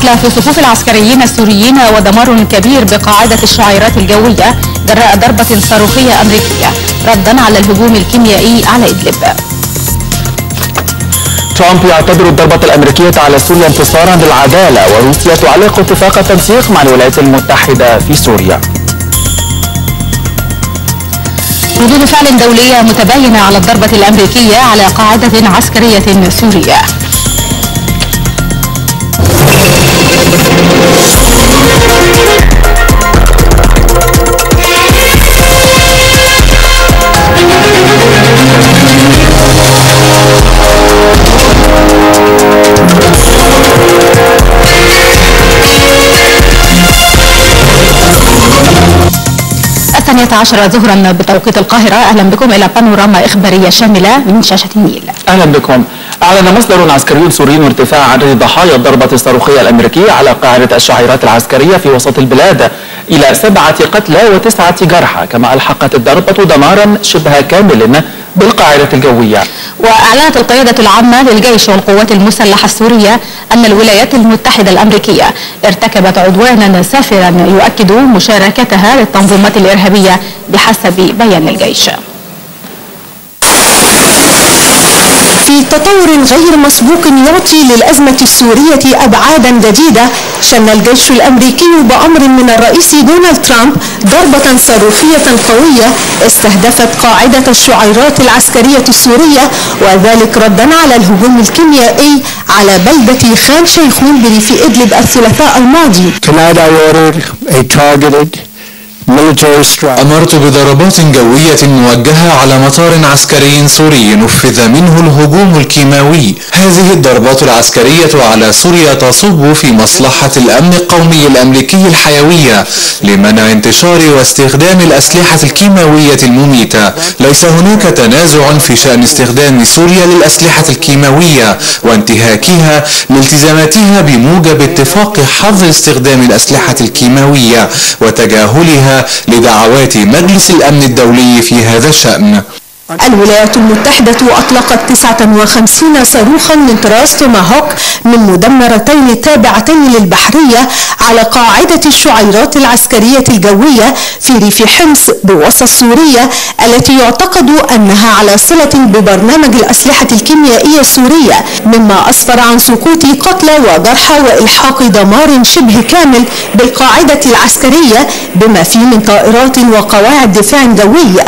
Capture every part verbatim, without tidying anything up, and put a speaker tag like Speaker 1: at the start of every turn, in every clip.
Speaker 1: قتلى في صفوف العسكريين السوريين ودمار كبير بقاعدة الشعيرات الجوية جراء ضربة صاروخية أمريكية ردا على الهجوم الكيميائي على إدلب.
Speaker 2: ترامب يعتبر الضربة الأمريكية على سوريا انتصارا للعدالة، وروسيا تعلق اتفاق التنسيق مع الولايات المتحدة في سوريا.
Speaker 1: ردود فعل دولية متباينة على الضربة الأمريكية على قاعدة عسكرية سورية. الثانية عشرة ظهرا بتوقيت القاهرة. أهلا بكم إلى بانوراما إخبارية شاملة من شاشة النيل.
Speaker 2: أهلا بكم. أعلن مصدر عسكري سوري ارتفاع عدد ضحايا الضربة الصاروخية الأمريكية على قاعدة الشعيرات العسكرية في وسط البلاد إلى سبعة قتلى وتسعة جرحى، كما ألحقت الضربة دمارا شبه كامل بالقاعدة الجوية.
Speaker 1: وأعلنت القيادة العامة للجيش والقوات المسلحة السورية أن الولايات المتحدة الأمريكية ارتكبت عدوانا سافرا يؤكد مشاركتها للتنظيمات الإرهابية بحسب بيان الجيش.
Speaker 3: في تطور غير مسبوق يعطي للأزمة السورية أبعادا جديدة، شن الجيش الأمريكي بأمر من الرئيس دونالد ترامب ضربة صاروخية قوية استهدفت قاعدة الشعيرات العسكرية السورية، وذلك ردا على الهجوم الكيميائي على بلدة خان شيخون بريف إدلب الثلاثاء الماضي.
Speaker 4: أمرت بضربات جوية موجهة على مطار عسكري سوري نفذ منه الهجوم الكيماوي. هذه الضربات العسكرية على سوريا تصب في مصلحة الأمن القومي الأمريكي الحيوية لمنع انتشار واستخدام الأسلحة الكيماوية المميتة. ليس هناك تنازع في شأن استخدام سوريا للأسلحة الكيماوية وانتهاكها لالتزاماتها بموجب اتفاق حظر استخدام الأسلحة الكيماوية وتجاهلها لدعوات مجلس الأمن الدولي في هذا الشأن.
Speaker 3: الولايات المتحدة أطلقت تسعة وخمسين صاروخا من طراز توماهوك من مدمرتين تابعتين للبحرية على قاعدة الشعيرات العسكرية الجوية في ريف حمص بوسط سوريا، التي يعتقد أنها على صلة ببرنامج الأسلحة الكيميائية السورية، مما أسفر عن سقوط قتلى وجرحى وإلحاق دمار شبه كامل بالقاعدة العسكرية بما فيه من طائرات وقواعد دفاع جوية.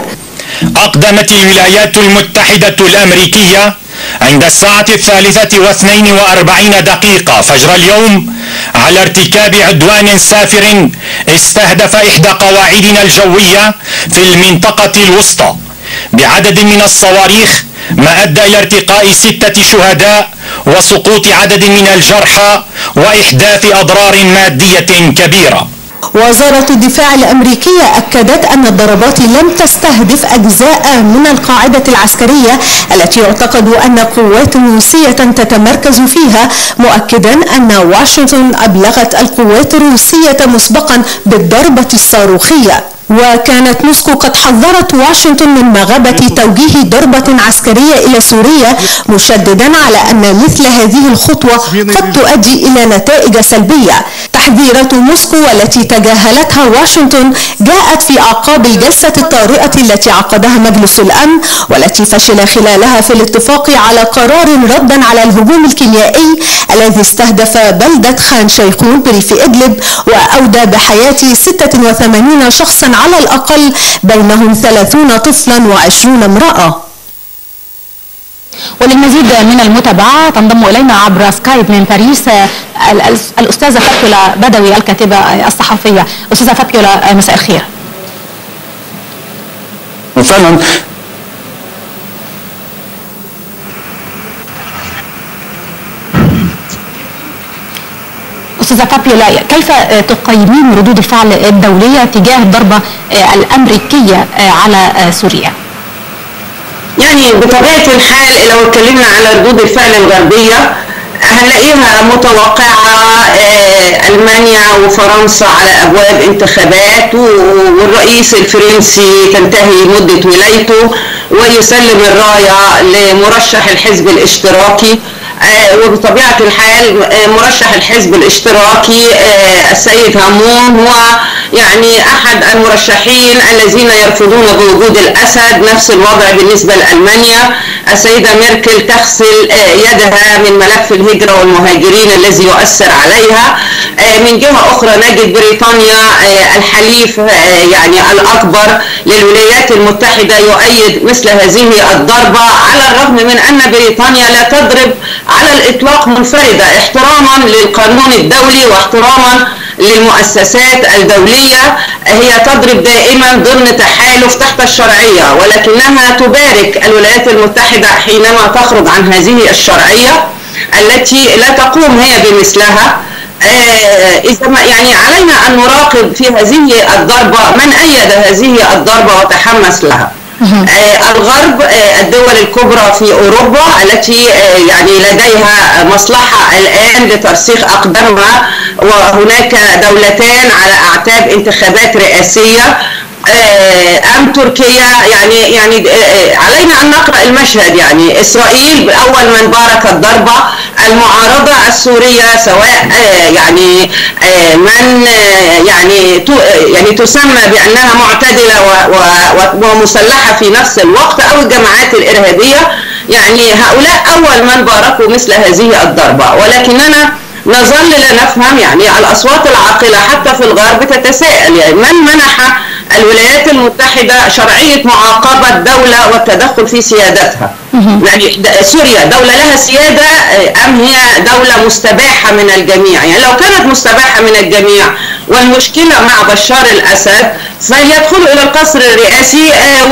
Speaker 5: أقدمت الولايات المتحدة الأمريكية عند الساعة الثالثة واثنين وأربعين دقيقة فجر اليوم على ارتكاب عدوان سافر استهدف إحدى قواعدنا الجوية في المنطقة الوسطى بعدد من الصواريخ، ما أدى إلى ارتقاء ستة شهداء وسقوط عدد من الجرحى وإحداث أضرار مادية كبيرة.
Speaker 3: وزارة الدفاع الأمريكية أكدت أن الضربات لم تستهدف أجزاء من القاعدة العسكرية التي يعتقد أن قوات روسية تتمركز فيها، مؤكدا أن واشنطن أبلغت القوات الروسية مسبقا بالضربة الصاروخية. وكانت موسكو قد حذرت واشنطن من مغبة توجيه ضربة عسكرية إلى سوريا، مشددا على أن مثل هذه الخطوة قد تؤدي إلى نتائج سلبية. تحذيرات موسكو والتي تجاهلتها واشنطن جاءت في أعقاب الجلسة الطارئة التي عقدها مجلس الأمن، والتي فشل خلالها في الاتفاق على قرار ردا على الهجوم الكيميائي الذي استهدف بلدة خان شيخون بريف إدلب وأودى بحياة ستة وثمانين شخصا على الأقل، بينهم ثلاثون طفلا وعشرون امرأة.
Speaker 1: وللمزيد من المتابعة تنضم إلينا عبر سكايب من باريس الأستاذة فابيولا بدوي الكاتبة الصحفية. أستاذة فابيولا، مساء الخير.
Speaker 2: فعلا
Speaker 1: أستاذة فابيولا، كيف تقيمين ردود الفعل الدولية تجاه الضربة الأمريكية على سوريا؟
Speaker 6: يعني بطبيعة الحال لو اتكلمنا على ردود الفعل الغربية هنلاقيها متوقعة. ألمانيا وفرنسا على أبواب انتخابات، والرئيس الفرنسي تنتهي مدة ولايته ويسلم الراية لمرشح الحزب الاشتراكي. وبطبيعة الحال مرشح الحزب الاشتراكي السيد همون هو يعني أحد المرشحين الذين يرفضون بوجود الأسد. نفس الوضع بالنسبة لألمانيا، السيدة ميركل تغسل يدها من ملف الهجرة والمهاجرين الذي يؤثر عليها. من جهة أخرى نجد بريطانيا الحليف يعني الأكبر للولايات المتحدة يؤيد مثل هذه الضربة، على الرغم من أن بريطانيا لا تضرب على الإطلاق منفردة، احتراما للقانون الدولي واحتراما للمؤسسات الدولية. هي تضرب دائما ضمن تحالف تحت الشرعية، ولكنها تبارك الولايات المتحدة حينما تخرج عن هذه الشرعية التي لا تقوم هي بمثلها. إذا يعني علينا أن نراقب في هذه الضربة من أيد هذه الضربة وتحمس لها. الغرب، الدول الكبرى في أوروبا التي يعني لديها مصلحة الآن لترسيخ أقدامها، وهناك دولتان على أعتاب انتخابات رئاسية، أم تركيا. يعني يعني علينا أن نقرأ المشهد. يعني إسرائيل أول من بارك الضربة، المعارضة السورية سواء يعني من يعني يعني تسمى بأنها معتدلة ومسلحة في نفس الوقت، أو الجماعات الإرهابية، يعني هؤلاء أول من باركوا مثل هذه الضربة. ولكننا نظل لا نفهم، يعني الأصوات العاقلة حتى في الغرب تتساءل، يعني من منح الولايات المتحدة شرعية معاقبة دولة والتدخل في سيادتها؟ يعني سوريا دولة لها سيادة أم هي دولة مستباحة من الجميع؟ يعني لو كانت مستباحة من الجميع والمشكلة مع بشار الأسد فليدخل إلى القصر الرئاسي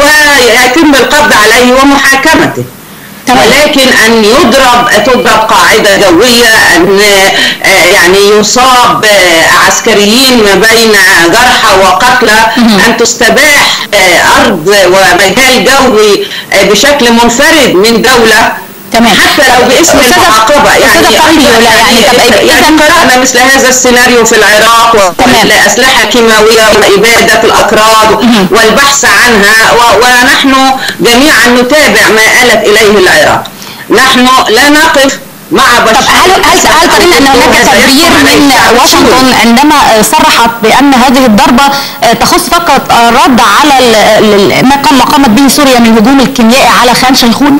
Speaker 6: ويتم القبض عليه ومحاكمته. ولكن أن يضرب تضرب قاعدة جوية، أن يعني يصاب عسكريين ما بين جرحى وقتلى، أن تستباح أرض ومجال جوي بشكل منفرد من دولة،
Speaker 1: تمام.
Speaker 6: حتى لو باسم المعاقبة. يعني يعني, يعني قرأنا مثل هذا السيناريو في العراق، وأسلحة كيماوية وإبادة الأكراد والبحث عنها، ونحن جميعا نتابع ما آلت إليه العراق. نحن لا نقف مع بشار.
Speaker 1: طب هل هل هل ترين ان هناك تبرير من واشنطن عندما صرحت بان هذه الضربه تخص فقط رد على ما قامت به سوريا من هجوم الكيميائي على خان شيخون؟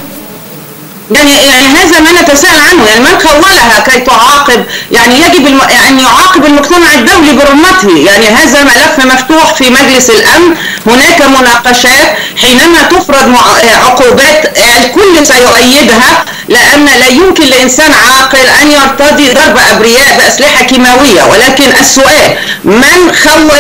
Speaker 6: يعني يعني هذا ما نتساءل عنه. يعني من خولها كي تعاقب؟ يعني يجب الم... أن يعاقب المجتمع الدولي برمته. يعني هذا ملف مفتوح في مجلس الأمن، هناك مناقشات. حينما تفرض مع... عقوبات الكل سيؤيدها، لأن لا يمكن لإنسان عاقل أن يرتضي ضرب أبرياء بأسلحة كيماوية. ولكن السؤال، من خول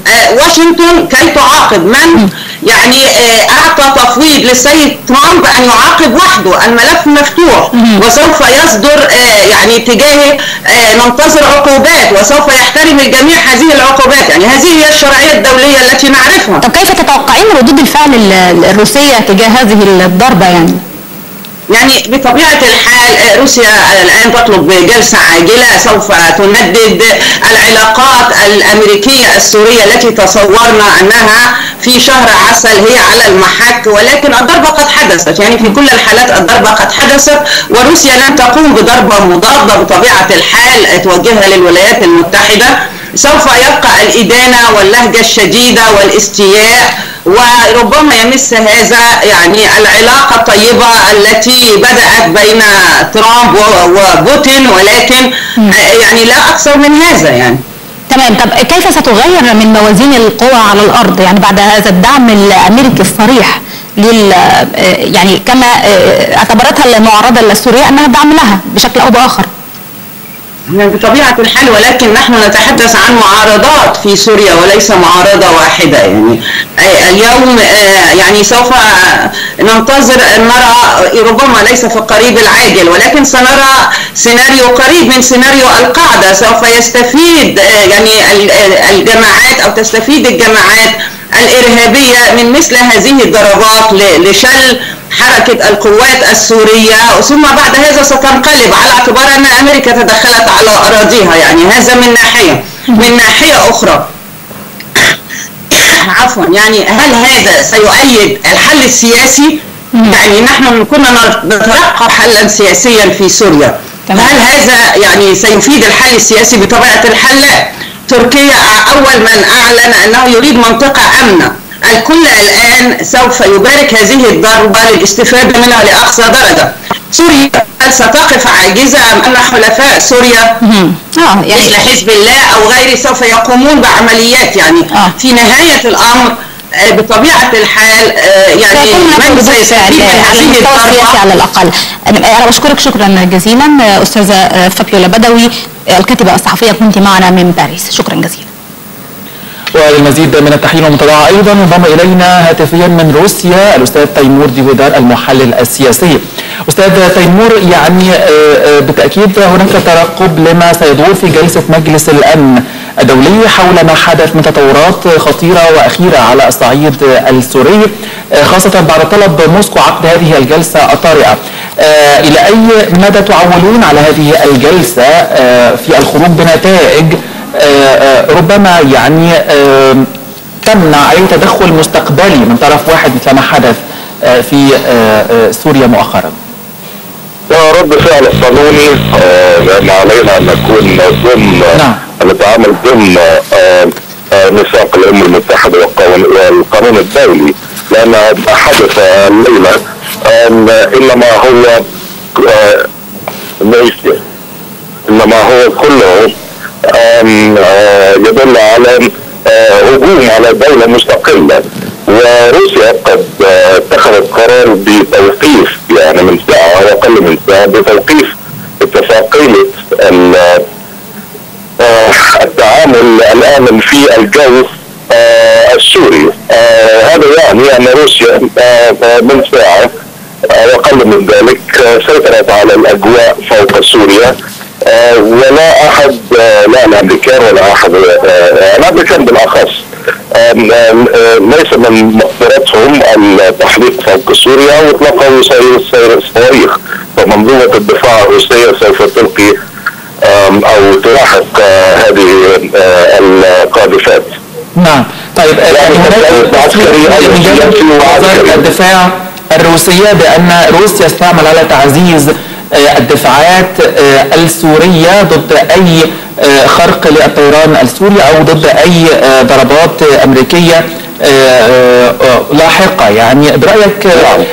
Speaker 6: واشنطن كي تعاقب؟ من يعني أعطى تفويض للسيد ترامب أن يعاقب وحده؟ الملف مفتوح وسوف يصدر يعني تجاهه، ننتظر عقوبات وسوف يحترم الجميع هذه العقوبات. يعني هذه هي الشرعية الدولية التي نعرفها.
Speaker 1: طب كيف تتوقعين ردود الفعل الروسية تجاه هذه الضربة؟ يعني
Speaker 6: يعني بطبيعة الحال روسيا الآن تطلب جلسة عاجلة سوف تندد العلاقات الأمريكية السورية التي تصورنا أنها في شهر عسل هي على المحك. ولكن الضربة قد حدثت، يعني في كل الحالات الضربة قد حدثت، وروسيا لن تقوم بضربة مضادة بطبيعة الحال توجهها للولايات المتحدة. سوف يبقى الإدانة واللهجة الشديدة والاستياء، وربما يمس هذا يعني العلاقة الطيبة التي بدأت بين ترامب وبوتين، ولكن يعني لا أكثر من هذا. يعني
Speaker 1: تمام. طب كيف ستغير من موازين القوى على الأرض يعني بعد هذا الدعم الأمريكي الصريح لل يعني كما اعتبرتها المعارضة السورية أنها دعم لها بشكل أو بآخر؟
Speaker 6: بطبيعة الحال، ولكن نحن نتحدث عن معارضات في سوريا وليس معارضة واحدة. يعني اليوم يعني سوف ننتظر أن نرى، ربما ليس في القريب العاجل، ولكن سنرى سيناريو قريب من سيناريو القاعدة. سوف يستفيد يعني الجماعات أو تستفيد الجماعات الإرهابية من مثل هذه الضربات لشل حركة القوات السورية، ثم بعد هذا ستنقلب على اعتبار أن أمريكا تدخلت على أراضيها. يعني هذا من ناحية. من ناحية أخرى عفوا، يعني هل هذا سيؤيد الحل السياسي؟ يعني نحن كنا نترقب حلا سياسيا في سوريا. تمام. هل هذا يعني سيفيد الحل السياسي؟ بطبيعة الحال لا. تركيا أول من أعلن أنه يريد منطقة آمنة. الكل الآن سوف يبارك هذه الضربة للاستفادة منها لأقصى درجة. سوريا هل ستقف عاجزة أم أن حلفاء سوريا
Speaker 1: آه يعني
Speaker 6: مثل حزب الله أو غيره سوف يقومون بعمليات؟ يعني آه. في نهاية الأمر بطبيعة الحال يعني من سيستفيد من هذه الضربة
Speaker 1: على الأقل. أنا بشكرك شكرا جزيلا أستاذة فابيولا بدوي الكاتبة الصحفية، كنت معنا من باريس، شكرا جزيلا.
Speaker 2: وللمزيد من التحليل المتابعة أيضا انضم إلينا هاتفيا من روسيا الأستاذ تيمور ديفيدار المحلل السياسي. أستاذ تيمور، يعني بالتأكيد هناك ترقب لما سيدور في جلسة مجلس الأمن الدولي حول ما حدث من تطورات خطيرة وأخيرة على الصعيد السوري، خاصة بعد طلب موسكو عقد هذه الجلسة الطارئة. إلى أي مدى تعولون على هذه الجلسة في الخروج بنتائج ربما يعني تمنع أي تدخل مستقبلي من طرف واحد مثل ما حدث في سوريا مؤخرا؟
Speaker 7: رد فعل قانوني، لأن علينا أن نكون ضمن نعم. نتعامل ضمن ميثاق الأمم المتحدة والقانون الدولي، لأن ما حدث الليلة إنما هو إنما هو كله يدل على هجوم على دولة مستقلة. وروسيا قد اتخذت قرار بتوقيف يعني من ساعة أو أقل من ساعة بتوقيف اتفاقية التعامل الآمن في الجو السوري. هذا يعني أن روسيا من ساعة أو أقل من ذلك سيطرت على الأجواء فوق سوريا، ولا أحد، لا الأمريكان ولا أحد، الأمريكان بالأخص ليس من مقدرتهم التحليق فوق سوريا واطلاقوا صواريخ. فمنظومة الدفاع الروسية سوف تلقي أو تلاحق هذه القاذفات.
Speaker 2: نعم. طيب يعني وزارة الدفاع الروسية بأن روسيا استعمل على تعزيز الدفاعات السورية ضد أي خرق للطيران السوري أو ضد أي ضربات أمريكية لاحقة. يعني برأيك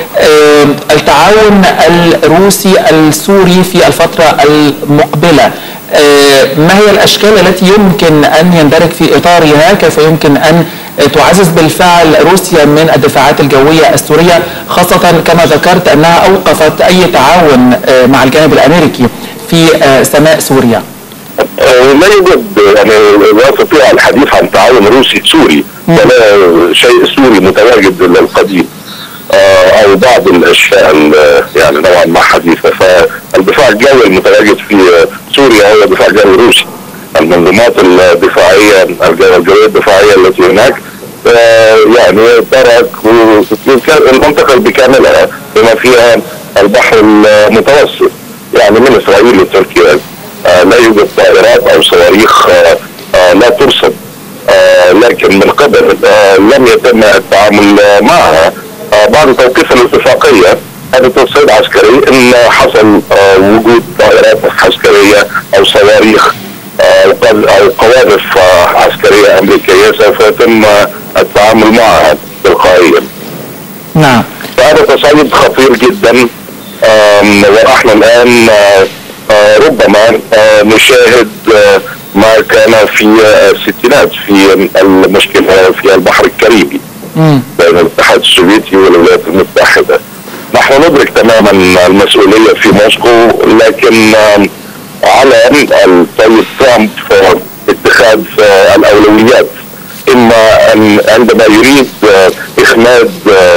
Speaker 2: التعاون الروسي السوري في الفترة المقبلة ما هي الأشكال التي يمكن أن يندرج في إطارها؟ كيف يمكن أن تعزز بالفعل روسيا من الدفاعات الجوية السورية، خاصة كما ذكرت أنها أوقفت أي تعاون مع الجانب الأمريكي في سماء سوريا؟
Speaker 7: لا يوجد يعني لا يستطيع الحديث عن تعاون روسي سوري، ولا شيء سوري متواجد للقديم او بعض الاشياء يعني نوعا ما حديثه. فالدفاع الجوي المتواجد في سوريا هو دفاع جوي روسي. المنظومات الدفاعيه الجويه الدفاعيه التي هناك يعني ترك المنطقه بكاملها بما فيها البحر المتوسط، يعني من اسرائيل لتركيا. لا يوجد طائرات او صواريخ لا ترصد، لكن من قبل لم يتم التعامل معها بعد توقيف الاتفاقيه. هذا تصعيد عسكري ان حصل وجود طائرات عسكريه او صواريخ او قواذف عسكريه امريكيه سوف يتم التعامل معها تلقائيا.
Speaker 2: نعم.
Speaker 7: فهذا تصعيد خطير جدا، ونحن الان ربما نشاهد ما كان في الستينات في المشكله في البحر الكاريبي بين الاتحاد السوفيتي والولايات المتحده. نحن ندرك تماما المسؤوليه في موسكو، لكن على السيد ترامب اتخاذ الاولويات، اما ان عندما يريد اخماد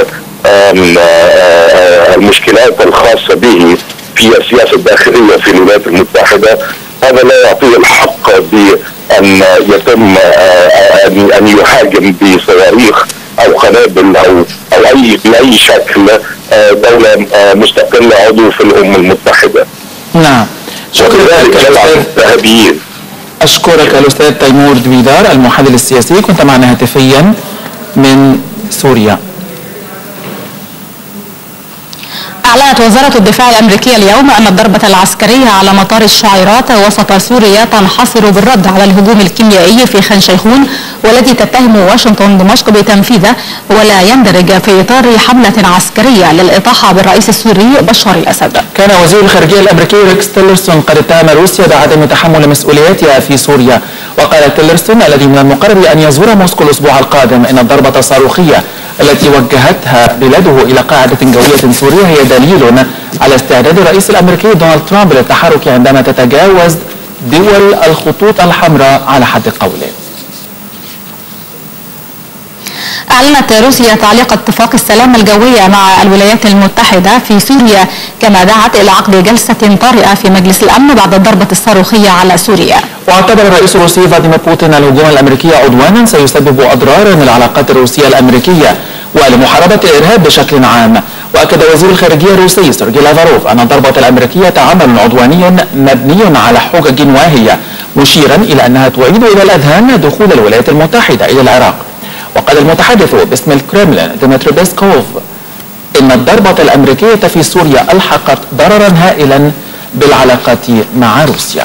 Speaker 7: المشكلات الخاصه به في السياسه الداخليه في الولايات المتحده، هذا لا يعطيه الحق بان يتم ان يهاجم بصواريخ او قنابل او او اي باي شكل دوله مستقله عضو في الامم المتحده.
Speaker 2: نعم.
Speaker 7: شكرا لك.
Speaker 2: اشكرك الاستاذ تيمور ديفيدار المحلل السياسي، كنت معنا هاتفيا من سوريا.
Speaker 1: أعلنت وزارة الدفاع الأمريكية اليوم أن الضربة العسكرية على مطار الشعيرات وسط سوريا تنحصر بالرد على الهجوم الكيميائي في خان شيخون، والذي تتهم واشنطن دمشق بتنفيذه، ولا يندرج في إطار حملة عسكرية للإطاحة بالرئيس السوري بشار الأسد.
Speaker 2: كان وزير الخارجية الأمريكي ريكس تيلرسون قد اتهم روسيا بعدم تحمل مسؤولياتها في سوريا. وقال تيلرسون الذي من المقرر أن يزور موسكو الأسبوع القادم إن الضربة الصاروخية التي وجهتها بلاده إلى قاعدة جوية سورية هي دليل على استعداد الرئيس الأمريكي دونالد ترامب للتحرك عندما تتجاوز دول الخطوط الحمراء على حد قوله.
Speaker 1: أعلنت روسيا تعليق اتفاق السلام الجوية مع الولايات المتحدة في سوريا، كما دعت إلى عقد جلسة طارئة في مجلس الأمن بعد الضربة الصاروخية على سوريا.
Speaker 2: واعتبر الرئيس الروسي فلاديمير بوتين الهجوم الأمريكي عدوانا سيسبب أضرارا للعلاقات الروسية الأمريكية ولمحاربة الإرهاب بشكل عام. وأكد وزير الخارجية الروسي سيرجي لافاروف أن الضربة الأمريكية عمل عدواني مبني على حجج واهية، مشيرا إلى أنها تعيد إلى الأذهان دخول الولايات المتحدة إلى العراق. وقال المتحدث باسم الكرملين ديمتري بيسكوف إن الضربة الأمريكية في سوريا ألحقت ضررا هائلا بالعلاقات مع روسيا.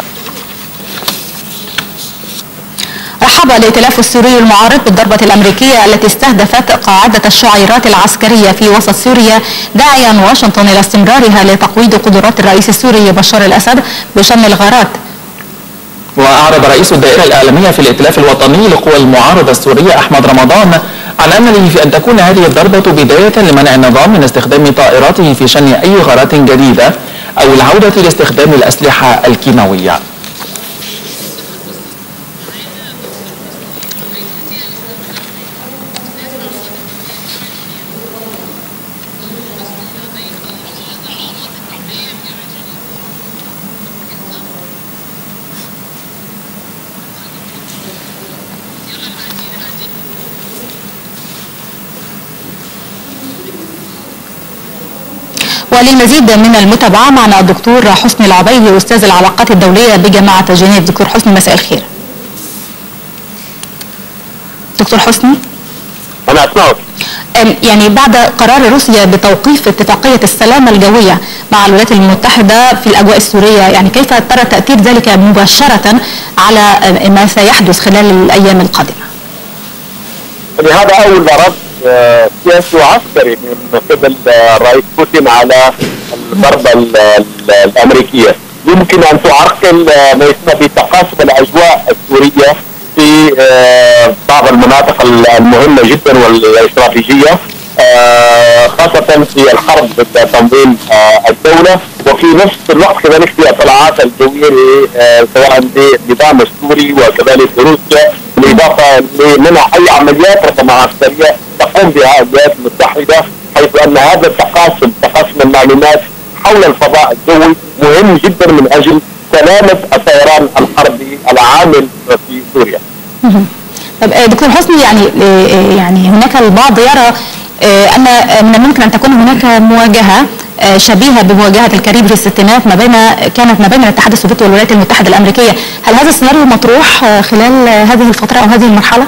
Speaker 1: رحب الائتلاف السوري المعارض بالضربة الأمريكية التي استهدفت قاعدة الشعيرات العسكرية في وسط سوريا، داعيا واشنطن إلى استمرارها لتقويض قدرات الرئيس السوري بشار الأسد بشن الغارات.
Speaker 2: وأعرب رئيس الدائرة الإعلامية في الائتلاف الوطني لقوى المعارضة السورية أحمد رمضان عن أمله في أن تكون هذه الضربة بداية لمنع النظام من استخدام طائراته في شن أي غارات جديدة أو العودة لاستخدام الأسلحة الكيماوية.
Speaker 1: وللمزيد من المتابعة معنا الدكتور حسني العبيدي أستاذ العلاقات الدولية بجامعة جنيف. دكتور حسني مساء الخير. دكتور حسني.
Speaker 7: أنا أسمعك.
Speaker 1: يعني بعد قرار روسيا بتوقيف اتفاقية السلام الجوية مع الولايات المتحدة في الأجواء السورية، يعني كيف ترى تأثير ذلك مباشرة على ما سيحدث خلال الأيام القادمة؟
Speaker 7: هذا أول رد سياسي وعسكري من قبل الرئيس بوتين على الضربة الأمريكية. يمكن أن تعرقل ما يسمى بتقاسم الأجواء السورية في بعض المناطق المهمة جدا والاستراتيجية، خاصة في الحرب ضد تنظيم الدولة، وفي نفس الوقت كذلك في الطلعات الجوية سواء للنظام السوري وكذلك روسيا، بالإضافة لمنع أي عمليات ربما عسكرية تقوم بها الولايات المتحدة، حيث أن هذا التقاسم تقاسم المعلومات حول الفضاء الجوي مهم جدا من أجل سلامة الطيران الحربي العامل في سوريا.
Speaker 1: طب دكتور حسني، يعني يعني هناك البعض يرى أن من الممكن أن تكون هناك مواجهة شبيهة بمواجهة الكاريبي في الستينات ما بين كانت ما بين الاتحاد السوفيتي والولايات المتحدة الأمريكية. هل هذا السيناريو مطروح خلال هذه الفترة أو هذه المرحلة؟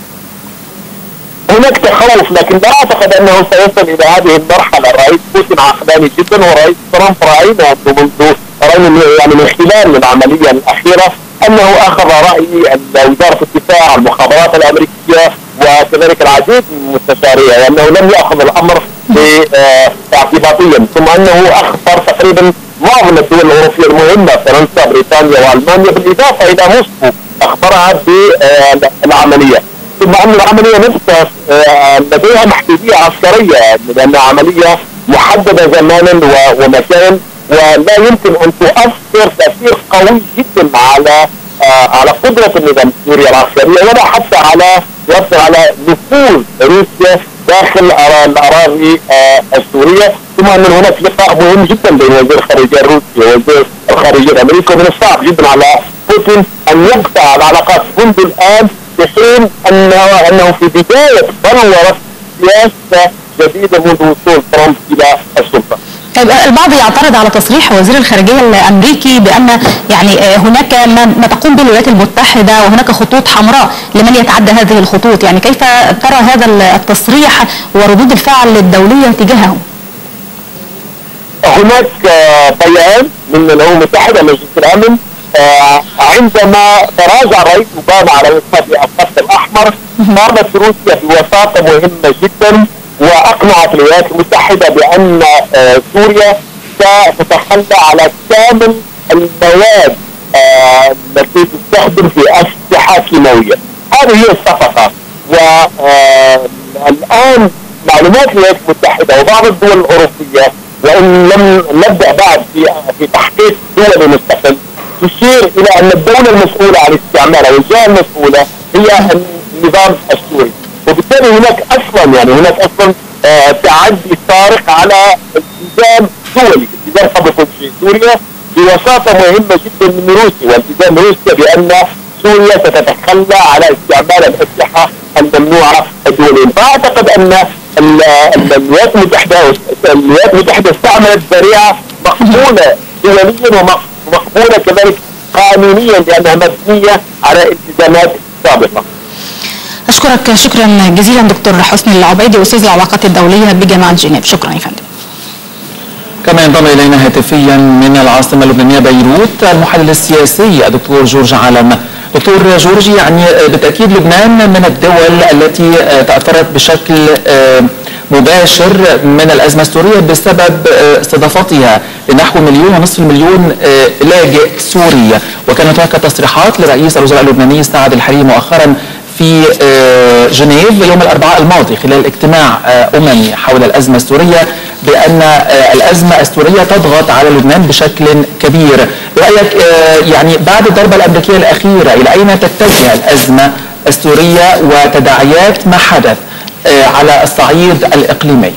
Speaker 7: هناك تخوف، لكن لا أعتقد أنه سيصل إلى هذه المرحلة. الرئيس بوتين عقلاني جدا، ورئيس ترامب راينا منذ راينا يعني من خلال العملية الأخيرة أنه أخذ رأي وزارة الدفاع المخابرات الأمريكية وكذلك العديد من المستشارية، لأنه لم يأخذ الأمر اعتباطيا، ثم أنه أخبر تقريبا معظم الدول الأوروبية المهمة فرنسا بريطانيا وألمانيا، بالإضافة إلى موسكو أخبرها بالعملية، ثم أن العملية نفسها لديها محدودية عسكرية لأنها عملية محددة زمانا ومكانا، ولا يمكن أن تؤثر تأثير قوي جدا على على قدرة النظام السوري العسكرية، ولا حتى على يؤثر على نفوذ روسيا داخل الأراضي السورية. ثم أن هناك لقاء مهم جدا بين وزير الخارجية الروسي ووزير الخارجية الأمريكي، ومن الصعب جدا على بوتين أن يقطع العلاقات منذ الآن، في حين أنه أنه في بداية بلورة سياسة جديدة منذ وصول ترامب إلى السلطة.
Speaker 1: البعض يعترض على تصريح وزير الخارجية الأمريكي بأن يعني هناك ما تقوم به الولايات المتحدة وهناك خطوط حمراء لمن يتعدى هذه الخطوط، يعني كيف ترى هذا التصريح وردود الفعل الدولية تجاهه؟
Speaker 7: هناك بيان من الامم المتحده مجلس الامن عندما تراجع رئيس اوباما على وفاة الخط الاحمر قامت روسيا بوساطه مهمه جدا واقنعت الولايات المتحده بان سوريا ستتخلى على كامل المواد التي تستخدم في اسلحه كيماويه. هذه هي الصفقه. والان معلومات الولايات المتحده وبعض الدول الاوروبيه وان لم نبدا بعد في في تحقيق دولي مستقل تشير الى ان الدوله المسؤوله عن استعمالها والجهه المسؤوله هي النظام السوري، وبالتالي هناك اصلا يعني هناك اصلا آه تعدي صارخ على التزام دولي، التزام قبل كل شيء سوريا بوساطه مهمه جدا من روسيا، والتزام روسيا بان سوريا ستتخلى على استعمال الاسلحه الممنوعه دوليا. فاعتقد ان الولايات المتحده الولايات المتحده استعملت ذريعه مقبوله دوليا ومقبوله كذلك قانونيا لانها مبنيه على التزامات سابقه.
Speaker 1: اشكرك شكرا جزيلا دكتور حسني العبيدي استاذ العلاقات الدوليه بجامعه جنيف. شكرا يا فندم.
Speaker 2: كما ينضم الينا هاتفيا من العاصمه اللبنانيه بيروت المحلل السياسي الدكتور جورج علم. دكتور جورجي، يعني بالتاكيد لبنان من الدول التي تاثرت بشكل مباشر من الازمه السوريه بسبب استضافتها لنحو مليون ونصف المليون لاجئ سوري، وكانت هناك تصريحات لرئيس الوزراء اللبناني سعد الحريري مؤخرا في جنيف يوم الاربعاء الماضي خلال اجتماع اممي حول الازمه السوريه بان الازمه السوريه تضغط على لبنان بشكل كبير. برايك يعني بعد الضربه الامريكيه الاخيره الى اين تتجه الازمه السوريه وتداعيات ما حدث على الصعيد الاقليمي؟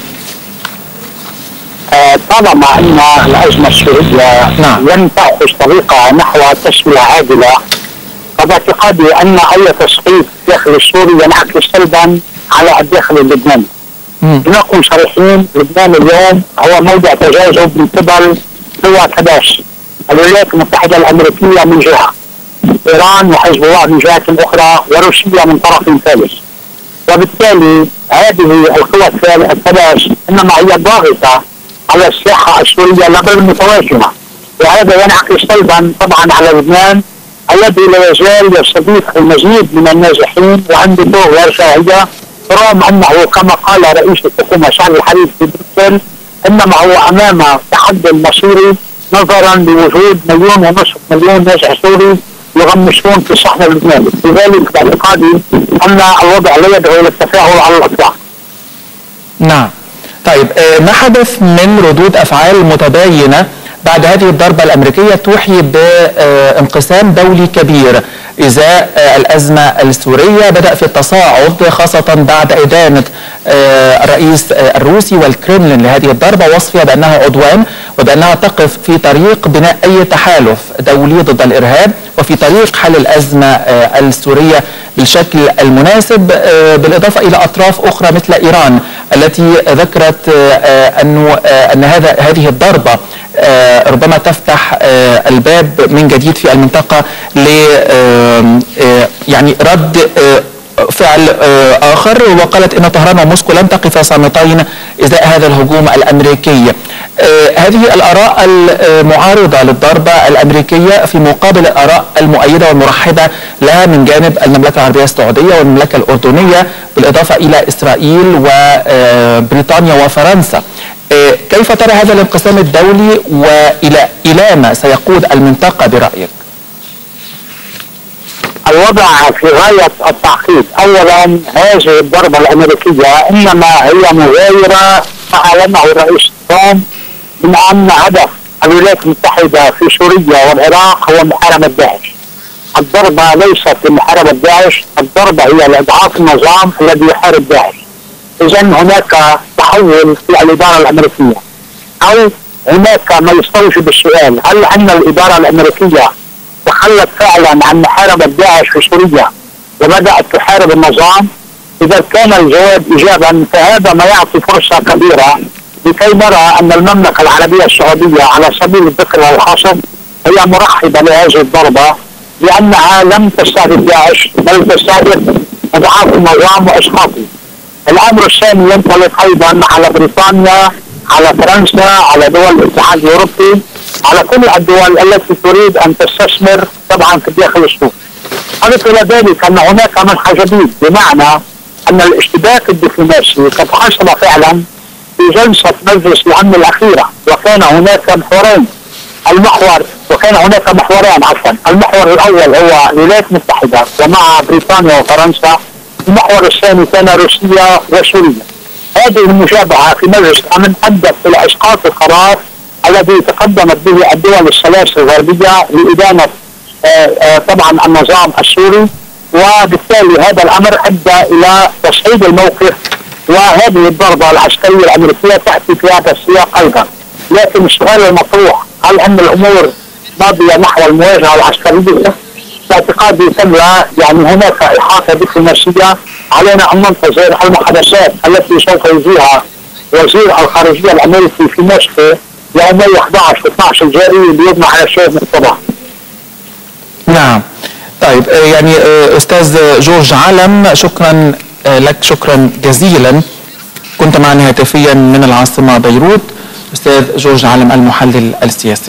Speaker 8: طالما ان الازمه السوريه نعم. لم تاخذ طريقها نحو تسويه عادله، فباعتقادي ان اي تسقيط داخل سوريا ينعكس سلبا على الداخل اللبناني. لنكون صريحين، لبنان اليوم هو موضع تجاذب من قبل قوى أحد عشر، الولايات المتحده الامريكيه من جهه، ايران وحزب الله من جهه اخرى، وروسيا من طرف ثالث. وبالتالي هذه القوى الثلاث انما هي ضاغطه على الساحه السوريه لا بل متوازنه، وهذا ينعكس سلبا طبعا على لبنان الذي لا يزال يستضيف المزيد من النازحين وعنده غير شاهده، رغم انه كما قال رئيس الحكومه سعد الحريري في بروكسل انما هو امام تحدي مصيري نظرا لوجود مليون ونصف مليون نازح سوري يغمسون في الصحن اللبناني، لذلك باعتقادي ان الوضع لا يدعو الى التفاعل على الاطلاق.
Speaker 2: نعم. طيب ما حدث من ردود افعال متباينه بعد هذه الضربة الأمريكية توحي بانقسام دولي كبير إزاء الأزمة السورية بدأ في التصاعد، خاصة بعد إدانة الرئيس الروسي والكرملين لهذه الضربة وصفها بأنها عدوان وبأنها تقف في طريق بناء أي تحالف دولي ضد الإرهاب وفي طريق حل الأزمة السورية بالشكل المناسب، بالإضافة إلى أطراف أخرى مثل إيران التي ذكرت أنه أن هذا هذه الضربة ربما تفتح الباب من جديد في المنطقة ل يعني رد فعل آخر، وقالت إن طهران وموسكو لن تقفا صامتين إزاء هذا الهجوم الأمريكي. هذه الآراء المعارضة للضربة الأمريكية في مقابل الآراء المؤيدة والمرحبة لها من جانب المملكة العربية السعودية والمملكة الأردنية بالإضافة إلى إسرائيل وبريطانيا وفرنسا. كيف ترى هذا الانقسام الدولي وإلى إلى ما سيقود المنطقة برأيك؟
Speaker 8: الوضع في غاية التعقيد. أولا هذه الضربة الأمريكية إنما هي مغايرة أعلنه الرئيس ترامب من أن هدف الولايات المتحدة في سوريا والعراق هو محاربة داعش. الضربة ليست لمحاربة داعش، الضربة هي لإضعاف النظام الذي يحارب داعش. إذا هناك تحول في الإدارة الأمريكية، أو هناك ما يستوجب السؤال: هل أن الإدارة الأمريكية تخلت فعلا عن محاربة داعش في سوريا وبدأت تحارب النظام؟ إذا كان الجواب إيجابا فهذا ما يعطي فرصة كبيرة لكي نرى أن المملكة العربية السعودية على سبيل الذكر والحصر هي مرحبة بهذه الضربة، لأنها لم تستهدف داعش بل تستهدف أضعاف النظام وإسقاطه. الأمر الثاني ينطلق أيضا على بريطانيا على فرنسا، على دول الاتحاد الاوروبي، على كل الدول التي تريد ان تستثمر طبعا في الداخل السوري. اضف الى ذلك ان هناك منحى جديد، بمعنى ان الاشتباك الدبلوماسي قد حصل فعلا في جلسه مجلس الامن الاخيره، وكان هناك محورين. المحور وكان هناك محورين عفوا، المحور الاول هو الولايات المتحده ومع بريطانيا وفرنسا، المحور الثاني كان روسيا وسوريا. هذه المشابهه في مجلس الامن ادت الى اسقاط القرار الذي تقدمت به الدول الثلاث الغربيه لادانه آآ آآ طبعا النظام السوري، وبالتالي هذا الامر ادى الى تصعيد الموقف، وهذه الضربه العسكريه الامريكيه تاتي في هذا السياق ايضا. لكن السؤال المطروح، هل ان الامور ماضيه نحو المواجهه العسكريه؟ باعتقادي كلا، يعني هناك احاطه دبلوماسيه، علينا ان ننتظر المحادثات التي سوف يجريها وزير الخارجيه الامريكي في موسكو يومي احد عشر و اثني عشر الجاري بيجمع على الشهر مقتضى.
Speaker 2: نعم. طيب يعني استاذ جورج علم، شكرا لك، شكرا جزيلا. كنت معنا هاتفيا من العاصمه بيروت استاذ جورج علم المحلل السياسي.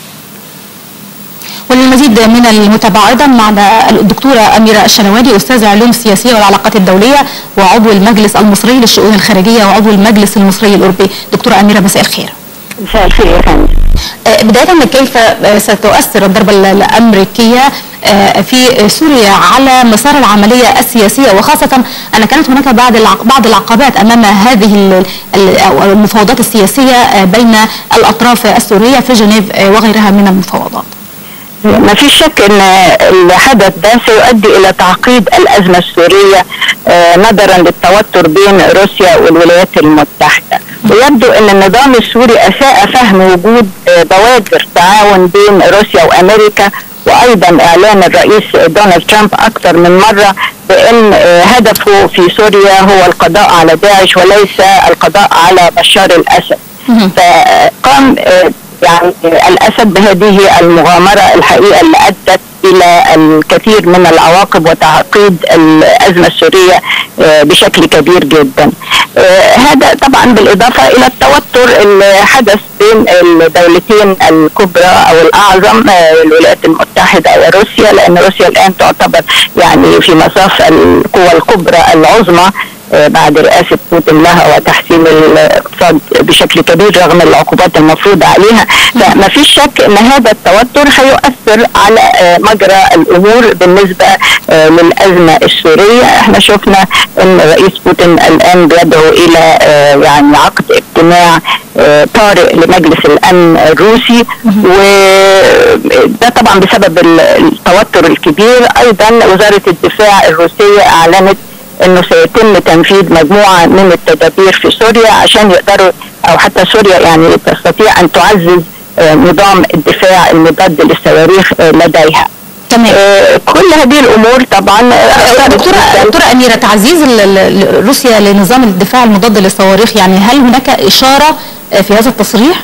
Speaker 1: وللمزيد من المتابعة أيضا معنا الدكتورة أميرة الشنوادي، أستاذ علوم السياسية والعلاقات الدولية وعضو المجلس المصري للشؤون الخارجية وعضو المجلس المصري الأوروبي. دكتورة أميرة، مساء الخير.
Speaker 9: مساء الخير يا فندم.
Speaker 1: بداية، كيف ستؤثر الضربة الأمريكية في سوريا على مسار العملية السياسية، وخاصة أن كانت هناك بعض بعض العقبات أمام هذه المفاوضات السياسية بين الأطراف السورية في جنيف وغيرها من المفاوضات؟
Speaker 9: ما فيش شك ان الحدث ده سيؤدي الى تعقيد الازمه السوريه نظرا للتوتر بين روسيا والولايات المتحده، ويبدو ان النظام السوري اساء فهم وجود بوادر تعاون بين روسيا وامريكا، وايضا اعلان الرئيس دونالد ترامب اكثر من مره بان هدفه في سوريا هو القضاء على داعش وليس القضاء على بشار الاسد. فقام يعني الأسد بهذه المغامرة الحقيقة اللي أدت إلى الكثير من العواقب وتعقيد الأزمة السورية بشكل كبير جدا. هذا طبعا بالإضافة إلى التوتر اللي حدث بين الدولتين الكبرى أو الأعظم، الولايات المتحدة وروسيا، لأن روسيا الآن تعتبر يعني في مصاف القوى الكبرى العظمى بعد رئاسة بوتين لها وتحسين الاقتصاد بشكل كبير رغم العقوبات المفروضة عليها. فما فيش شك ان هذا التوتر هيؤثر على مجرى الامور بالنسبة للأزمة السورية. احنا شفنا ان رئيس بوتين الان بيدعو الى يعني عقد اجتماع طارئ لمجلس الامن الروسي، وده طبعا بسبب التوتر الكبير. ايضا وزارة الدفاع الروسية اعلنت انه سيتم تنفيذ مجموعه من التدابير في سوريا عشان يقدروا او حتى سوريا يعني تستطيع ان تعزز نظام الدفاع المضاد للصواريخ لديها.
Speaker 1: تمام.
Speaker 9: كل هذه الامور طبعا.
Speaker 1: دكتوره دكتوره اميره، تعزيز روسيا لنظام الدفاع المضاد للصواريخ، يعني هل هناك اشاره في هذا التصريح؟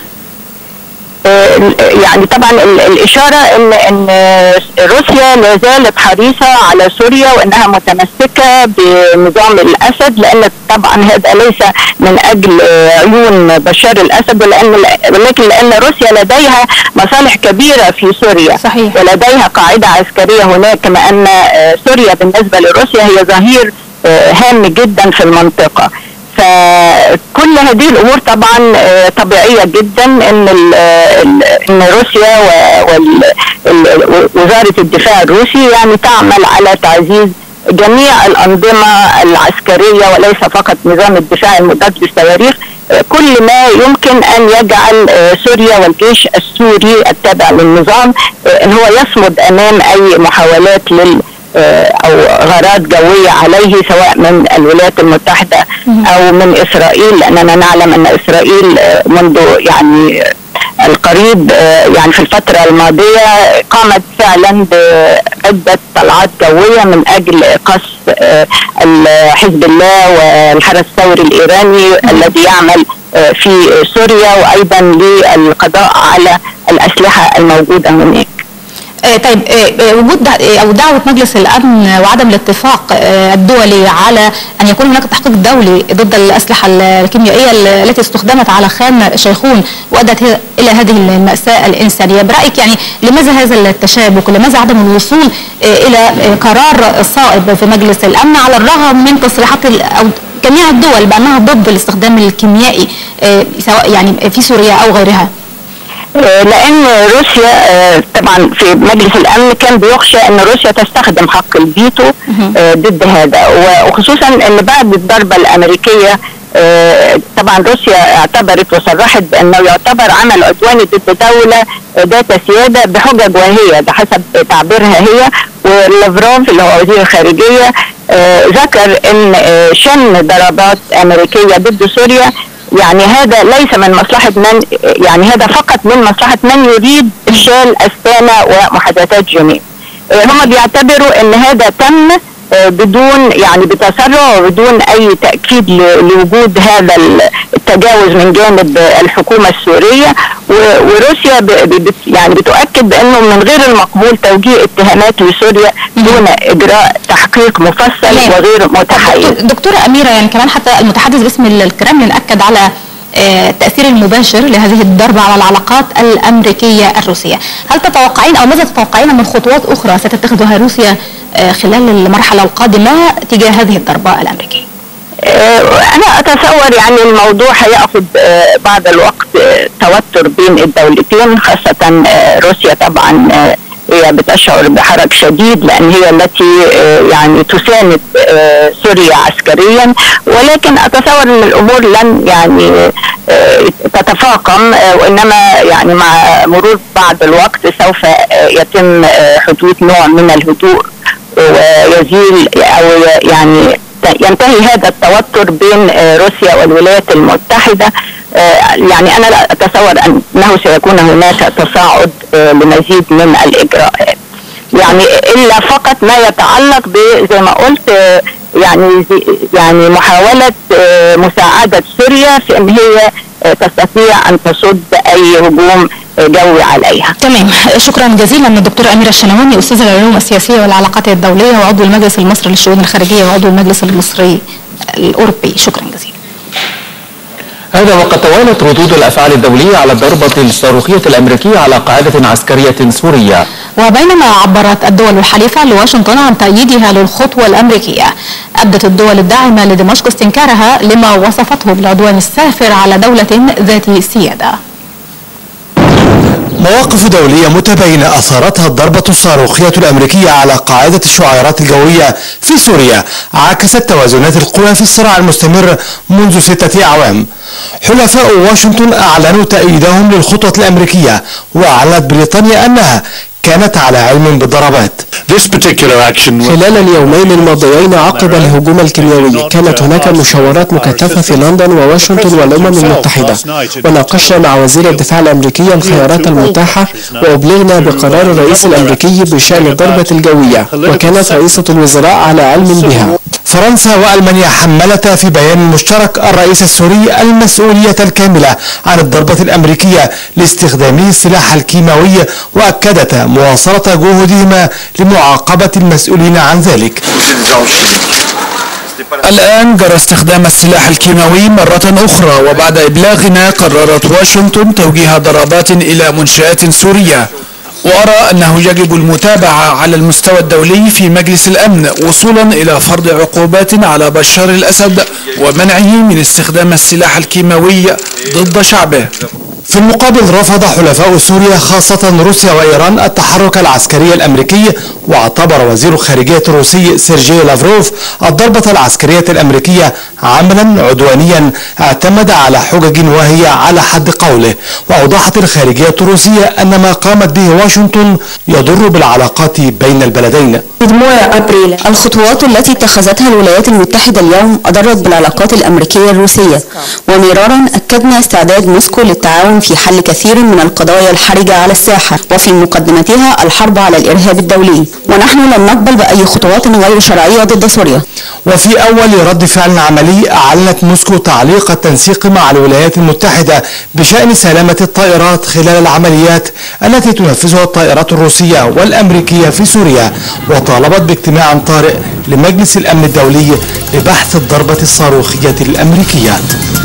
Speaker 9: يعني طبعا الاشاره ان ان روسيا لا زالت حريصه على سوريا وانها متمسكه بنظام الاسد، لان طبعا هذا ليس من اجل عيون بشار الاسد، ولان ولكن لان روسيا لديها مصالح كبيره في سوريا.
Speaker 1: صحيح.
Speaker 9: ولديها قاعده عسكريه هناك، كما ان سوريا بالنسبه لروسيا هي ظهير هام جدا في المنطقه. فكل هذه الامور طبعا طبيعيه جدا ان ان روسيا ووزاره الدفاع الروسي يعني تعمل على تعزيز جميع الانظمه العسكريه وليس فقط نظام الدفاع المضاد للصواريخ، كل ما يمكن ان يجعل سوريا والجيش السوري التابع للنظام ان هو يصمد امام اي محاولات لل او غارات جويه عليه، سواء من الولايات المتحده او من اسرائيل، لاننا نعلم ان اسرائيل منذ يعني القريب يعني في الفتره الماضيه قامت فعلا بعده طلعات جويه من اجل قصف حزب الله والحرس الثوري الايراني الذي يعمل في سوريا، وايضا للقضاء على الاسلحه الموجوده هناك.
Speaker 1: طيب وجود او دعوه مجلس الامن وعدم الاتفاق الدولي على ان يكون هناك تحقيق دولي ضد الاسلحه الكيميائيه التي استخدمت على خان شيخون وادت الى هذه الماساه الانسانيه، برايك يعني لماذا هذا التشابك؟ لماذا عدم الوصول الى قرار صائب في مجلس الامن على الرغم من تصريحات او جميع الدول بانها ضد الاستخدام الكيميائي سواء يعني في سوريا او غيرها؟
Speaker 9: لان روسيا طبعا في مجلس الامن كان بيخشى ان روسيا تستخدم حق الفيتو ضد هذا، وخصوصا ان بعد الضربه الامريكيه طبعا روسيا اعتبرت وصرحت بانه يعتبر عمل عدواني ضد دوله ذات سياده بحجج وهي ده حسب تعبيرها هي، ولافروف اللي هو وزير الخارجيه ذكر ان شن ضربات امريكيه ضد سوريا يعني هذا ليس من مصلحة من يعني هذا فقط من مصلحة من يريد إفشال أستانا ومحادثات جنيف. هم بيعتبروا أن هذا تم بدون يعني بتسرع وبدون أي تأكيد لوجود هذا التجاوز من جانب الحكومة السورية، وروسيا يعني بتؤكد بأنه من غير المقبول توجيه اتهامات لسوريا دون إجراء تحقيق مفصل وغير متحيز.
Speaker 1: دكتورة أميرة، يعني كمان حتى المتحدث باسم الكرملين أكد على التأثير المباشر لهذه الضربة على العلاقات الأمريكية الروسية. هل تتوقعين أو ماذا تتوقعين من خطوات أخرى ستتخذها روسيا خلال المرحلة القادمة تجاه هذه الضربة الأمريكية؟
Speaker 9: أنا أتصور يعني الموضوع هيأخذ بعض الوقت توتر بين الدولتين، خاصة روسيا طبعا هي بتشعر بحرج شديد لأن هي التي يعني تساند سوريا عسكريا، ولكن أتصور أن الأمور لن يعني تتفاقم، وإنما يعني مع مرور بعض الوقت سوف يتم حدوث نوع من الهدوء ويزيل أو يعني ينتهي هذا التوتر بين روسيا والولايات المتحدة. يعني أنا لا أتصور أنه سيكون هناك تصاعد لمزيد من الإجراءات، يعني إلا فقط ما يتعلق زي ما قلت يعني يعني محاولة مساعدة سوريا في أن هي تستطيع أن تصد أي هجوم جوي عليها.
Speaker 1: تمام، شكرا جزيلا الدكتورة أميرة الشنواني، أستاذ العلوم السياسية والعلاقات الدولية وعضو المجلس المصري للشؤون الخارجية وعضو المجلس المصري الأوروبي، شكرا جزيلا.
Speaker 2: هذا وقد توالت ردود الأفعال الدولية على الضربة الصاروخية الأمريكية على قاعدة عسكرية سورية.
Speaker 1: وبينما عبرت الدول الحليفة لواشنطن عن تأييدها للخطوة الأمريكية، أبدت الدول الداعمة لدمشق استنكارها لما وصفته بالعدوان السافر على دولة ذات سيادة.
Speaker 10: مواقف دولية متباينة أثارتها الضربة الصاروخية الأمريكية على قاعدة الشعيرات الجوية في سوريا، عكست توازنات القوى في الصراع المستمر منذ ستة أعوام. حلفاء واشنطن أعلنوا تأييدهم للخطوة الأمريكية، وأعلنت بريطانيا أنها كانت على علم بالضربات.
Speaker 11: خلال اليومين الماضيين عقب الهجوم الكيميائي كانت هناك مشاورات مكثفة في لندن وواشنطن والأمم المتحدة، وناقشنا مع وزير الدفاع الأمريكي الخيارات المتاحة، وأبلغنا بقرار الرئيس الأمريكي بشأن الضربة الجوية، وكانت رئيسة الوزراء على علم بها.
Speaker 10: فرنسا وألمانيا حملتا في بيان مشترك الرئيس السوري المسؤولية الكاملة عن الضربة الأمريكية لاستخدامه السلاح الكيماوي، وأكدتا مواصلة جهودهما لمعاقبة المسؤولين عن ذلك.
Speaker 12: الآن جرى استخدام السلاح الكيماوي مرة أخرى، وبعد إبلاغنا قررت واشنطن توجيه ضربات إلى منشآت سورية، وأرى أنه يجب المتابعة على المستوى الدولي في مجلس الأمن وصولا إلى فرض عقوبات على بشار الأسد ومنعه من استخدام السلاح الكيماوي ضد شعبه.
Speaker 10: في المقابل رفض حلفاء سوريا خاصة روسيا وإيران التحرك العسكري الأمريكي، واعتبر وزير الخارجية الروسي سيرجي لافروف الضربة العسكرية الأمريكية عملا عدوانيا اعتمد على حجج وهي على حد قوله. وأوضحت الخارجية الروسية أن ما قامت به واشنطن يضر بالعلاقات بين البلدين.
Speaker 13: الخطوات التي اتخذتها الولايات المتحدة اليوم أضرت بالعلاقات الأمريكية الروسية، ومرارا أكدنا استعداد موسكو للتعاون في حل كثير من القضايا الحرجة على الساحة، وفي مقدمتها الحرب على الإرهاب الدولي، ونحن لن نقبل بأي خطوات غير شرعية ضد سوريا.
Speaker 10: وفي أول رد فعل عملي أعلنت موسكو تعليق التنسيق مع الولايات المتحدة بشأن سلامة الطائرات خلال العمليات التي تنفذها الطائرات الروسية والأمريكية في سوريا، وطالبت باجتماع طارئ لمجلس الأمن الدولي لبحث الضربة الصاروخية الأمريكية.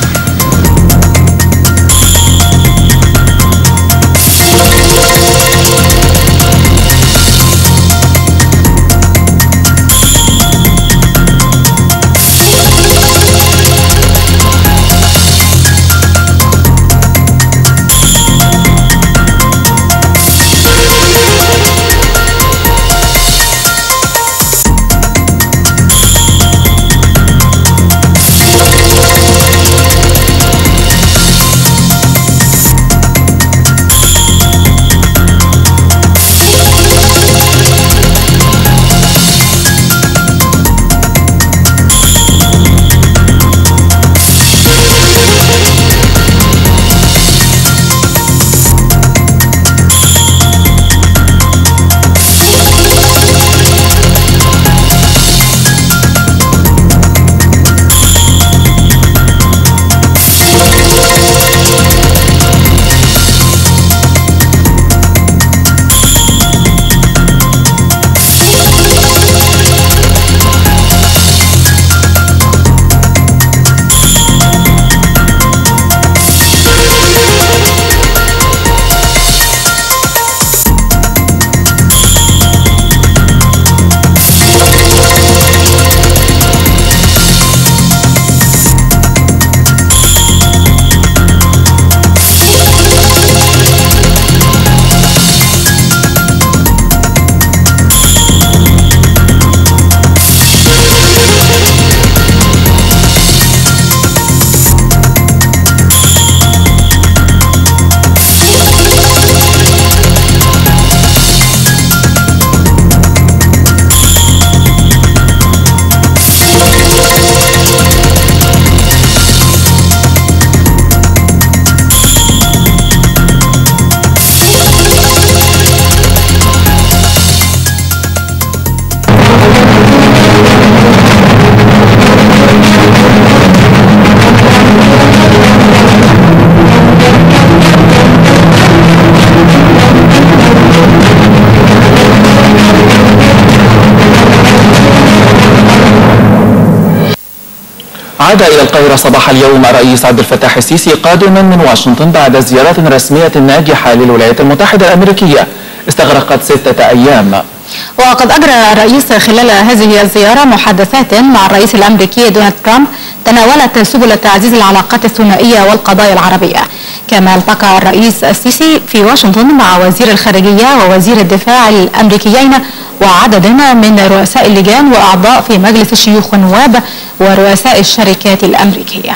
Speaker 2: عاد إلى القاهرة صباح اليوم الرئيس عبد الفتاح السيسي قادما من واشنطن بعد زيارة رسمية ناجحة للولايات المتحدة الأمريكية استغرقت ستة أيام.
Speaker 1: وقد أجرى الرئيس خلال هذه الزيارة محادثات مع الرئيس الأمريكي دونالد ترامب تناولت سبل تعزيز العلاقات الثنائية والقضايا العربية. كما التقى الرئيس السيسي في واشنطن مع وزير الخارجية ووزير الدفاع الأمريكيين وعدد من رؤساء اللجان وأعضاء في مجلس الشيوخ والنواب ورؤساء الشركات الأمريكية.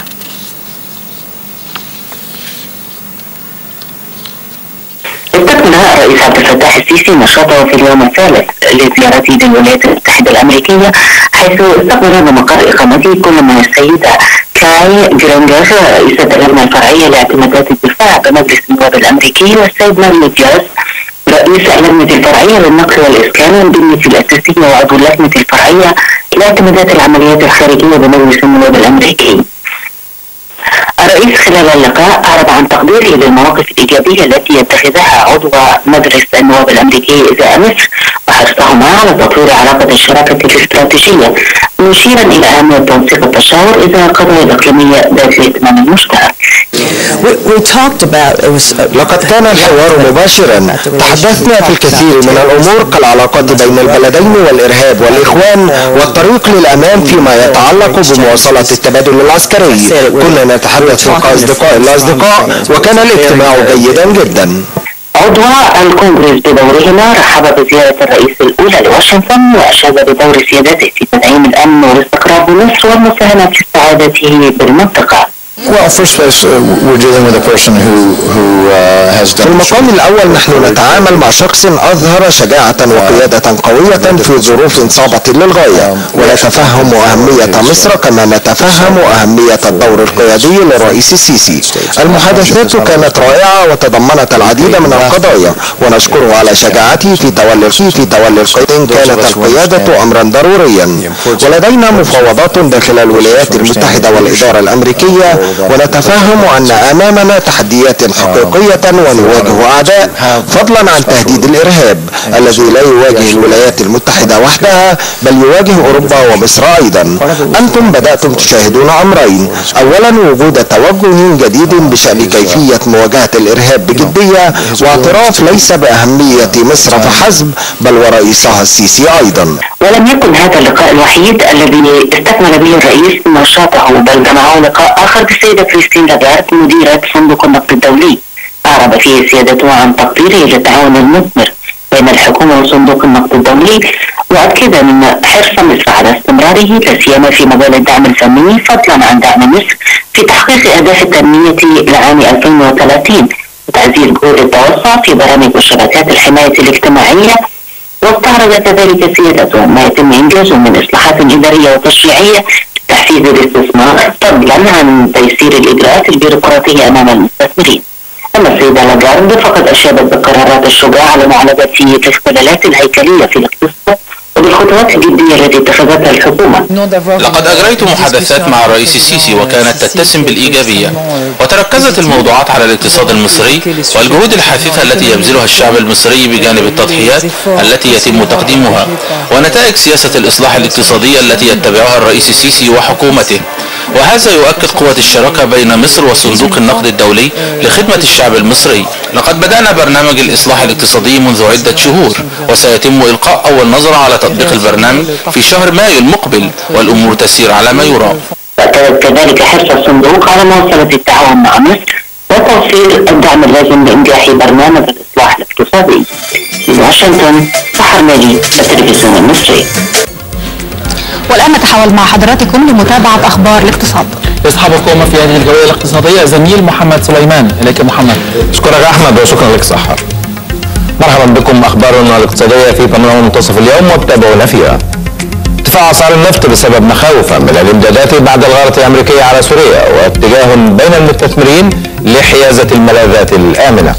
Speaker 14: استكمل الرئيس عبد الفتاح السيسي نشاطه في اليوم الثالث لزيارته للولايات المتحدة الأمريكية، حيث استقبل بمقر إقامته كل من السيدة كاي جرينجر رئيسة اللجنة الفرعية لاعتمادات الدفاع بمجلس النواب الأمريكي، والسيد مارلي دياز رئيس اللجنة الفرعية للنقل والإسكان والبنية الأساسية وعضو اللجنة الفرعية لاعتمادات العمليات الخارجية بمجلس النواب الأمريكي. الرئيس خلال اللقاء أعرب عن تقديره للمواقف الإيجابية التي يتخذها عضو مجلس النواب الأمريكي إزاء مصر وحرصهما على تطوير علاقة الشراكة الاستراتيجية، مشيرا إلى أهمية تنسيق التشاور إذا القضايا الإقليمية ذات الاهتمام المشترك.
Speaker 15: لقد كان الحوار مباشرا، تحدثنا في الكثير من الأمور كالعلاقات بين البلدين والإرهاب والإخوان والطريق للأمام فيما يتعلق بمواصلة التبادل العسكري. كنا نتحدث كأصدقاء الأصدقاء وكان الاجتماع جيدا جدا.
Speaker 14: عضو الكونغرس بدورهما رحب بزيارة الرئيس الأولى لواشنطن وأشاد بدور سيادته في تدعيم الأمن والاستقرار بمصر والمساهمة في استعادته بالمنطقة.
Speaker 16: Well, first place, uh, we're dealing with a person who who uh, has
Speaker 15: في المقام الأول نحن نتعامل مع شخص أظهر شجاعة وقيادة قوية في ظروف صعبة للغاية، ونتفهم أهمية مصر كما نتفهم أهمية الدور القيادي للرئيس السيسي. المحادثات كانت رائعة وتضمنت العديد من القضايا، ونشكره على شجاعته في تولي في تولي القيادة. كانت القيادة أمرا ضروريا، ولدينا مفاوضات داخل الولايات المتحدة والإدارة الأمريكية، ونتفهم أن أمامنا تحديات حقيقية ونواجه أعداء، فضلا عن تهديد الإرهاب الذي لا يواجه الولايات المتحدة وحدها بل يواجه أوروبا ومصر أيضا. أنتم بدأتم تشاهدون أمرين: أولا وجود توجه جديد بشأن كيفية مواجهة الإرهاب بجدية واعتراف ليس بأهمية مصر فحسب بل ورئيسها السيسي أيضا.
Speaker 14: ولم يكن هذا اللقاء الوحيد الذي استكمل به الرئيس نشاطه، بل جمعه لقاء آخر بالسيدة كريستين لاغارد مديرة صندوق النقد الدولي، أعرب فيه سيادته عن تقديره للتعاون المثمر بين الحكومة وصندوق النقد الدولي، وأكد من حرص مصر على استمراره لا سيما في مجال الدعم الفني، فضلا عن دعم مصر في تحقيق أهداف التنمية لعام ألفين وثلاثين وتعزيز جهود التوسع في برامج وشبكات الحماية الاجتماعية. واستعرض كذلك سيادته ما يتم إنجازه من إصلاحات إدارية وتشريعية لتحفيز الاستثمار، فضلا عن تيسير الإجراءات البيروقراطية أمام المستثمرين. أما السيدة لاغارد فقد أشادت بالقرارات الشجاعة لمعالجة الاختلالات الهيكلية في الاقتصاد وبالخطوات الجدية التي اتخذتها الحكومة.
Speaker 17: لقد أجريت محادثات مع الرئيس السيسي وكانت تتسم بالإيجابية، وتركزت الموضوعات على الاقتصاد المصري والجهود الحثيثة التي يبذلها الشعب المصري بجانب التضحيات التي يتم تقديمها ونتائج سياسة الإصلاح الاقتصادي التي يتبعها الرئيس السيسي وحكومته. وهذا يؤكد قوة الشراكة بين مصر وصندوق النقد الدولي لخدمة الشعب المصري. لقد بدأنا برنامج الإصلاح الاقتصادي منذ عدة شهور، وسيتم إلقاء أول نظرة على تطبيق البرنامج في شهر مايو المقبل، والأمور تسير على ما يرام.
Speaker 14: أكدت كذلك حرص الصندوق على مواصلة التعاون مع مصر وتوفير الدعم اللازم لإنجاح برنامج الإصلاح الاقتصادي. من واشنطن، سحر ناجي، التلفزيون المصري.
Speaker 1: والآن نتحول مع حضراتكم لمتابعة أخبار الاقتصاد.
Speaker 2: يصحبكم في هذه الجولة الاقتصادية زميل محمد سليمان. إليك محمد.
Speaker 18: أشكرك أحمد وشكرا لك سحر. مرحبا بكم. أخبارنا الاقتصادية في بانوراما منتصف اليوم وتابعونا فيها. ارتفاع أسعار النفط بسبب مخاوف من الامدادات بعد الغارة الأمريكية على سوريا، واتجاه بين المستثمرين لحيازة الملاذات الآمنة.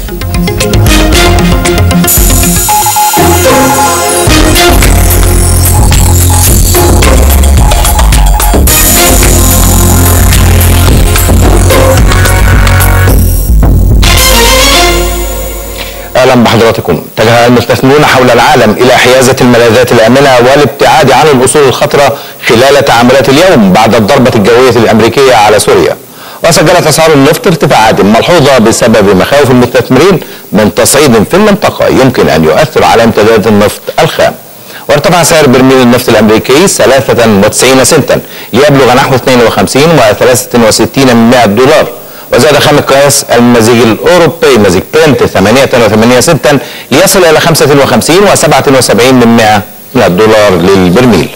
Speaker 18: اهلا بحضراتكم. اتجه المستثمرون حول العالم الى حيازة الملاذات الامنة والابتعاد عن الاصول الخطرة خلال تعاملات اليوم بعد الضربة الجوية الامريكية على سوريا. وسجلت اسعار النفط ارتفاعات ملحوظة بسبب مخاوف المستثمرين من تصعيد في المنطقة يمكن ان يؤثر على امتداد النفط الخام. وارتفع سعر برميل النفط الامريكي ثلاثة وتسعين سنتا ليبلغ نحو اثنين وخمسين وثلاثة وستين من مئة دولار. وزاد خام قياس المزيج الاوروبي مزيج برنت ثمانية وثمانين سنتا ليصل الى خمسة وخمسين وسبعة وسبعين من مئة من الدولار للبرميل.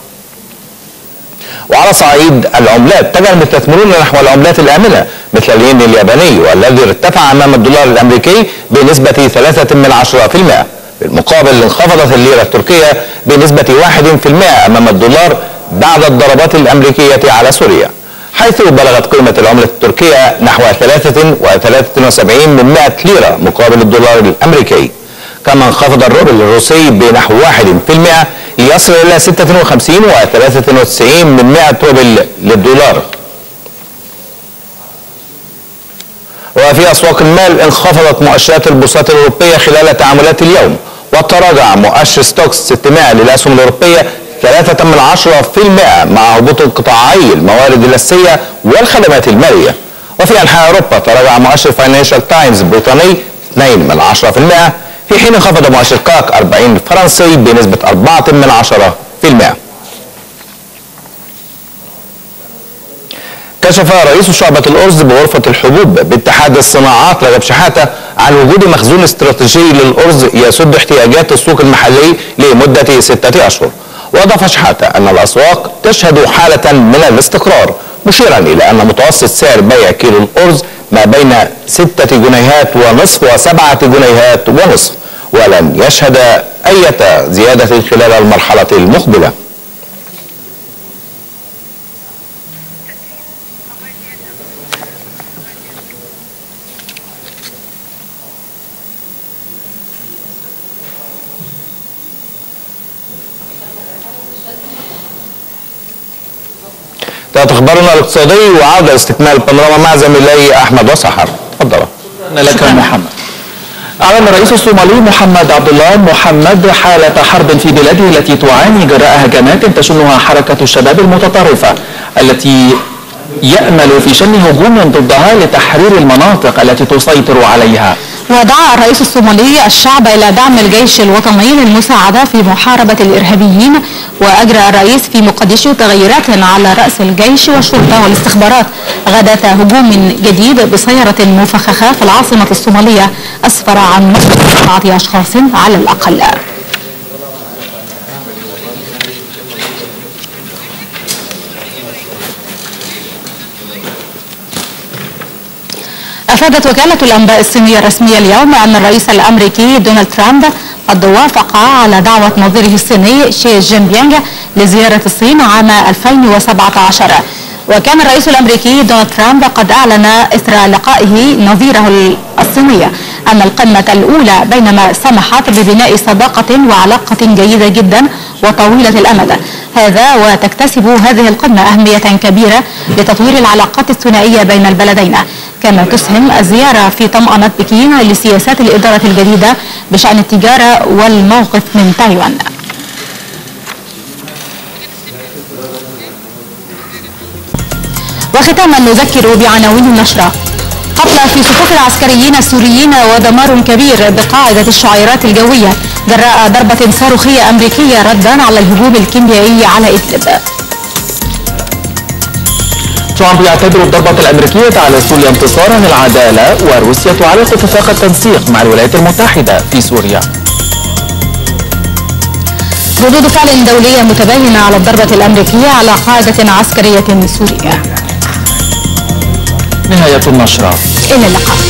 Speaker 18: وعلى صعيد العملات اتجه المستثمرون نحو العملات الامنه مثل الين الياباني والذي ارتفع امام الدولار الامريكي بنسبه ثلاثة من عشرة في المئة. بالمقابل انخفضت الليره التركيه بنسبه واحد في المئة امام الدولار بعد الضربات الامريكيه على سوريا، حيث بلغت قيمة العملة التركية نحو ثلاثة وثلاثة وسبعين من مئة ليرة مقابل الدولار الأمريكي. كما انخفض الروبل الروسي بنحو واحد في المئة ليصل إلى ستة وخمسين وثلاثة وتسعين من مئة روبل للدولار. وفي أسواق المال انخفضت مؤشرات البورصات الأوروبية خلال تعاملات اليوم، وتراجع مؤشر ستوكس ستمائة للأسهم الأوروبية ثلاثة من عشرة في المئة مع هبوط القطاعي الموارد الأساسية والخدمات المالية. وفي أنحاء أوروبا تراجع مؤشر فاينانشال تايمز البريطاني اثنين من عشرة في المئة، في حين انخفض مؤشر كاك أربعين الفرنسي بنسبة أربعة من عشرة في المئة. كشف رئيس شعبة الأرز بغرفة الحبوب باتحاد الصناعات رجب شحاتة عن وجود مخزون استراتيجي للأرز يسد احتياجات السوق المحلي لمدة ستة أشهر. وأضاف شحاتة أن الأسواق تشهد حالة من الاستقرار مشيرا إلى أن متوسط سعر بيع كيلو الأرز ما بين ستة جنيهات ونصف وسبعة جنيهات ونصف، ولن يشهد أي زيادة خلال المرحلة المقبلة. أخبارنا الاقتصادي وعودة استكمال البانوراما مع زميلي أحمد وسحر. تفضل.
Speaker 2: شكرا لك محمد. أعلن الرئيس الصومالي محمد عبد الله محمد حالة حرب في بلاده التي تعاني جراء هجمات تشنها حركة الشباب المتطرفة التي يأمل في شن هجوم ضدها لتحرير المناطق التي تسيطر عليها.
Speaker 1: ودعا الرئيس الصومالي الشعب إلى دعم الجيش الوطني للمساعدة في محاربة الإرهابيين. وأجرى الرئيس في مقدشو تغييرات على رأس الجيش والشرطة والاستخبارات غداة هجوم جديد بسيارة مفخخة في العاصمة الصومالية أسفر عن مقتل سبعة أشخاص على الأقل. أفادت وكالة الأنباء الصينية الرسمية اليوم أن الرئيس الأمريكي دونالد ترامب قد وافق على دعوة نظيره الصيني شي جين بينغ لزيارة الصين عام ألفين وسبعة عشر. وكان الرئيس الأمريكي دونالد ترامب قد أعلن إثر لقائه نظيره الصيني أن القمة الأولى بينما سمحت ببناء صداقة وعلاقة جيدة جدا وطويلة الأمد. هذا وتكتسب هذه القمة أهمية كبيرة لتطوير العلاقات الثنائية بين البلدين، كما تسهم الزيارة في طمأنة بكين لسياسات الإدارة الجديدة بشأن التجارة والموقف من تايوان. وختاما نذكر بعناوين النشرة. قتلى في صفوف العسكريين السوريين ودمار كبير بقاعدة الشعيرات الجوية جراء ضربة صاروخية أمريكية ردا على الهجوم الكيميائي على إدلب.
Speaker 2: ترامب يعتبر الضربة الأمريكية على سوريا انتصارا للعدالة، وروسيا تعلق اتفاق التنسيق مع الولايات المتحدة في سوريا.
Speaker 1: ردود فعل دولية متباينة على الضربة الأمريكية على قاعدة عسكرية سورية.
Speaker 2: نهاية النشرة.
Speaker 1: إلى اللقاء.